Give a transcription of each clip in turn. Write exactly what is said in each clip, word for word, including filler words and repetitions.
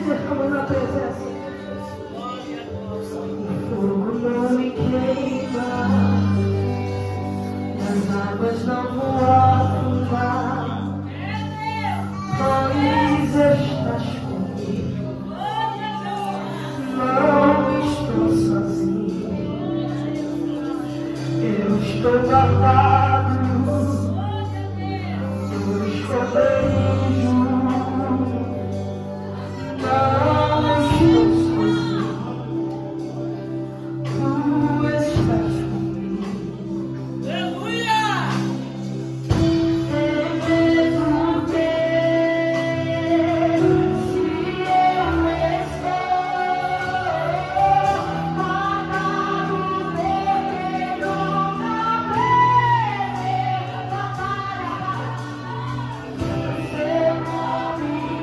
derrama na presença. O fogo não me queima, as águas não vão afundar, pois estás comigo, não estou sozinho, eu estou guardado no esconderijo, não estou sozinho, tu estás comigo. Aleluia! Devo ter, se eu estou guardado no vermelho na presença da Pai, seu nome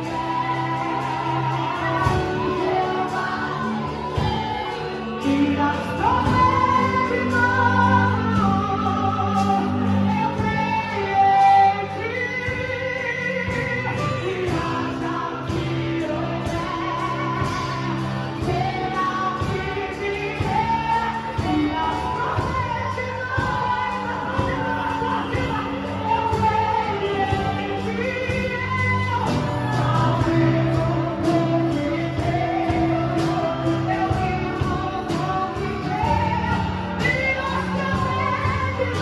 é e nas torres de mão eu creio em ti, e nada que houver será o que vier, e nas torres de mão eu creio em ti, ao vivo porque Deus, eu vivo porque Deus, e nas torres de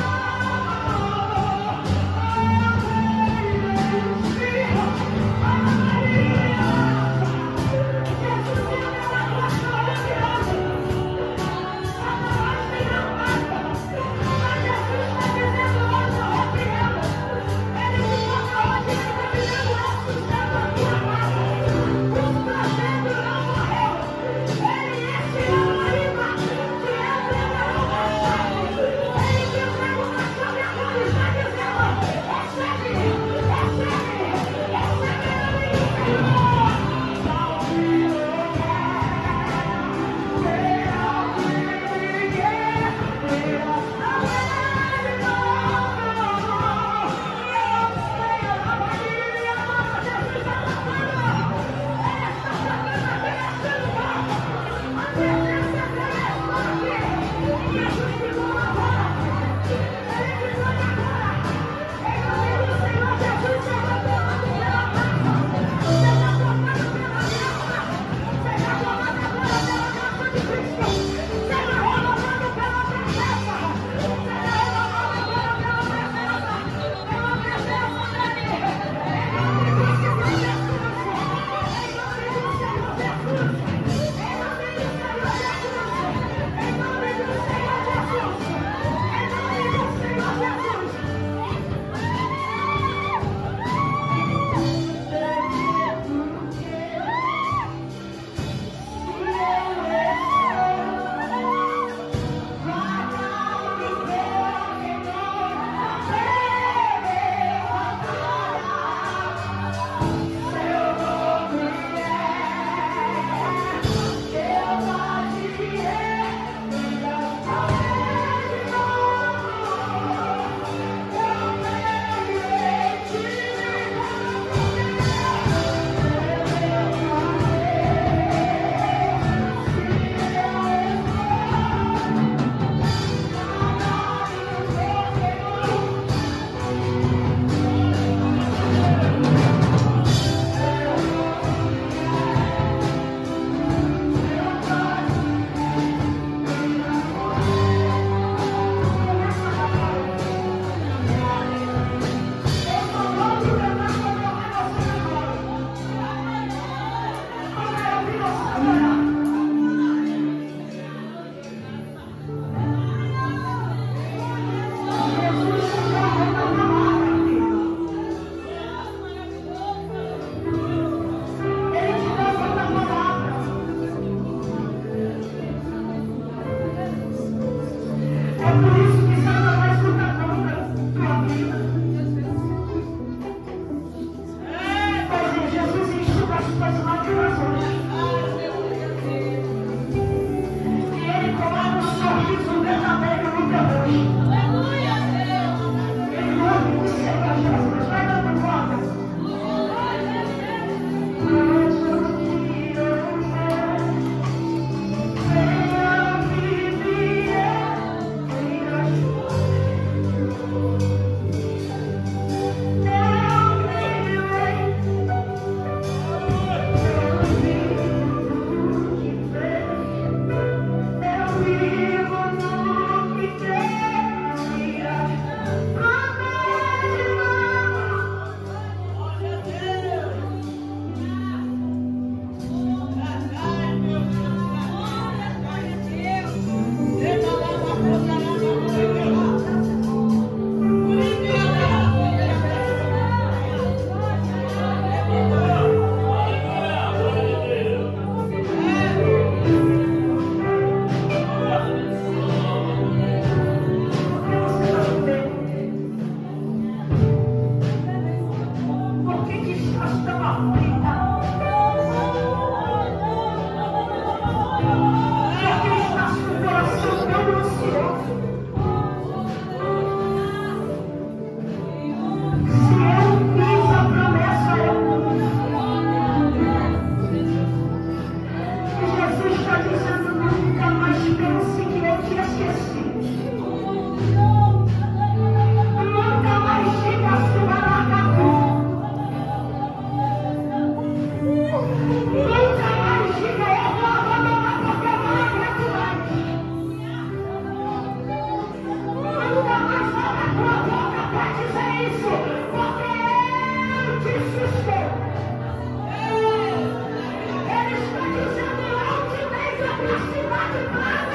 Vai, vai,